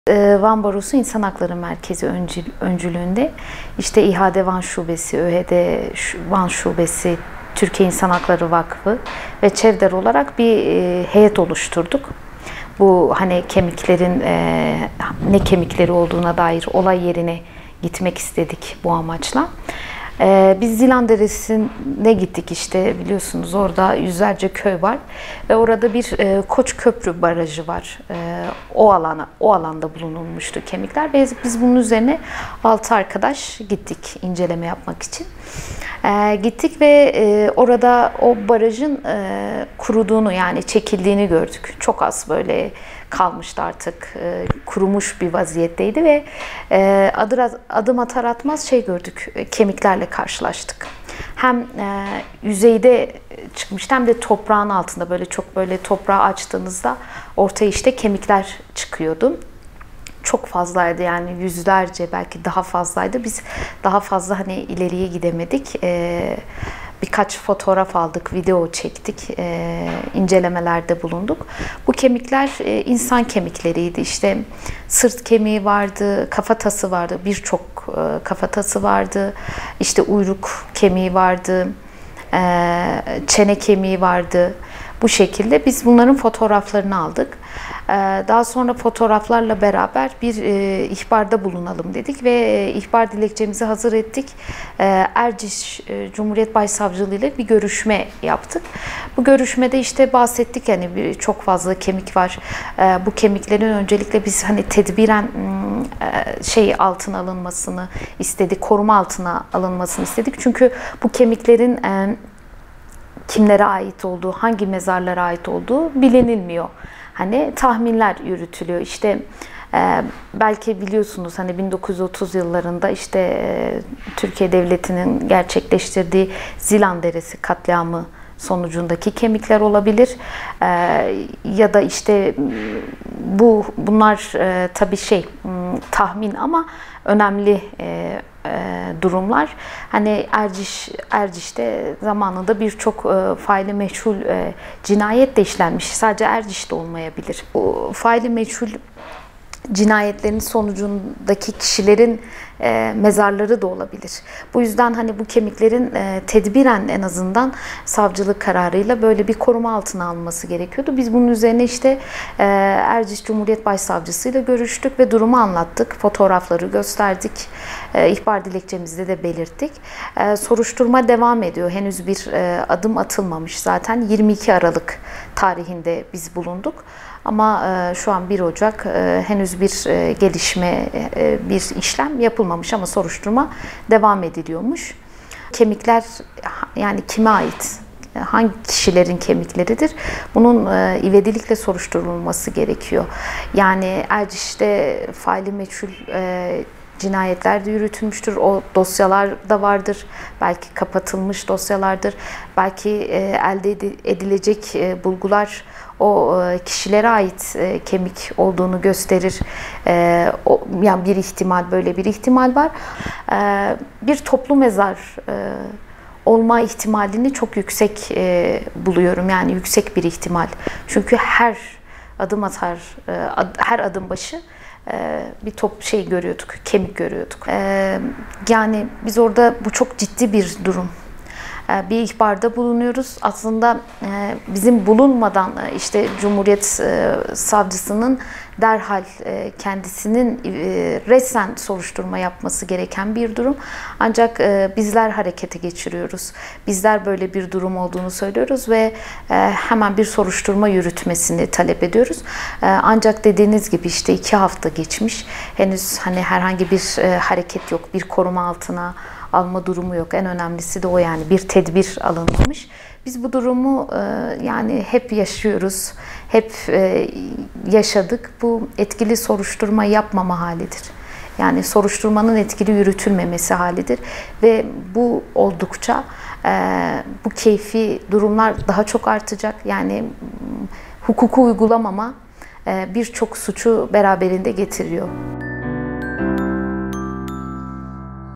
Van Barosu İnsan Hakları Merkezi öncülüğünde işte İHA'de Van Şubesi, ÖHD Van Şubesi, Türkiye İnsan Hakları Vakfı ve ÇEVDER olarak bir heyet oluşturduk. Bu hani kemiklerin ne kemikleri olduğuna dair olay yerine gitmek istedik bu amaçla. Biz Zilan Deresi'ne gittik, işte biliyorsunuz orada yüzlerce köy var ve orada bir Koç Köprü Barajı var. O alanda bulunulmuştu kemikler ve biz bunun üzerine 6 arkadaş gittik inceleme yapmak için. Gittik ve orada o barajın kuruduğunu, yani çekildiğini gördük. Çok az böyle kalmıştı, artık kurumuş bir vaziyetteydi ve adım atar atmaz gördük, kemiklerle karşılaştık. Hem yüzeyde çıkmıştı hem de toprağın altında, böyle çok böyle toprağı açtığınızda ortaya işte kemikler çıkıyordu. Çok fazlaydı, yani yüzlerce, belki daha fazlaydı. Biz daha fazla hani ileriye gidemedik. Birkaç fotoğraf aldık, video çektik, incelemelerde bulunduk. Bu kemikler insan kemikleriydi. İşte sırt kemiği vardı, kafatası vardı, birçok kafatası vardı. İşte uyruk kemiği vardı, çene kemiği vardı. Bu şekilde biz bunların fotoğraflarını aldık. Daha sonra fotoğraflarla beraber bir ihbarda bulunalım dedik ve ihbar dilekçemizi hazır ettik. Erciş Cumhuriyet Başsavcılığı ile bir görüşme yaptık. Bu görüşmede işte bahsettik, hani çok fazla kemik var. Bu kemiklerin öncelikle biz hani tedbiren altına alınmasını istedik, koruma altına alınmasını istedik. Çünkü bu kemiklerin kimlere ait olduğu, hangi mezarlara ait olduğu bilinilmiyor. Hani tahminler yürütülüyor. İşte belki biliyorsunuz hani 1930 yıllarında işte Türkiye Devleti'nin gerçekleştirdiği Zilan Deresi katliamı sonucundaki kemikler olabilir. Ya da işte bunlar tabii tahmin ama önemli durumlar. Hani Erciş'te zamanında birçok faili meçhul cinayet de işlenmiş. Sadece Erciş'te olmayabilir. Bu faili meçhul cinayetlerin sonucundaki kişilerin mezarları da olabilir. Bu yüzden hani bu kemiklerin tedbiren, en azından savcılık kararıyla böyle bir koruma altına alınması gerekiyordu. Biz bunun üzerine işte Erciş Cumhuriyet Başsavcısı ile görüştük ve durumu anlattık. Fotoğrafları gösterdik. İhbar dilekçemizde de belirttik. Soruşturma devam ediyor. Henüz bir adım atılmamış zaten. 22 Aralık tarihinde biz bulunduk. Ama şu an 1 Ocak, henüz bir gelişme, bir işlem yapılmamış ama soruşturma devam ediliyormuş. Kemikler yani kime ait? Hangi kişilerin kemikleridir? Bunun ivedilikle soruşturulması gerekiyor. Yani Erciş'te faili meçhul cinayetler de yürütülmüştür. O dosyalar da vardır. Belki kapatılmış dosyalardır. Belki elde edilecek bulgular o kişilere ait kemik olduğunu gösterir. Yani bir ihtimal, böyle bir ihtimal var. Bir toplu mezar olma ihtimalini çok yüksek buluyorum. Yani yüksek bir ihtimal. Çünkü her adım başı bir görüyorduk, kemik görüyorduk. Yani biz orada, bu çok ciddi bir durum. Bir ihbarda bulunuyoruz. Aslında bizim bulunmadan işte Cumhuriyet Savcısının derhal kendisinin resen soruşturma yapması gereken bir durum. Ancak bizler harekete geçiriyoruz. Bizler böyle bir durum olduğunu söylüyoruz ve hemen bir soruşturma yürütmesini talep ediyoruz. Ancak dediğiniz gibi işte 2 hafta geçmiş. Henüz hani herhangi bir hareket yok. Bir koruma altına alma durumu yok. En önemlisi de o, yani bir tedbir alınmamış. Biz bu durumu yani hep yaşıyoruz, hep yaşadık. Bu etkili soruşturma yapmama halidir. Yani soruşturmanın etkili yürütülmemesi halidir. Ve bu oldukça bu keyfi durumlar daha çok artacak. Yani hukuku uygulamama birçok suçu beraberinde getiriyor.